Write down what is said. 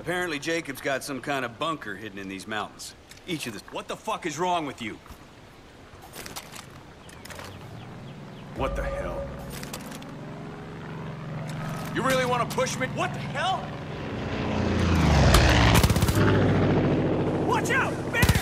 Apparently Jacob's got some kind of bunker hidden in these mountains. Each of the... What the fuck is wrong with you? What the hell? You really want to push me? What the hell? Watch out! Man!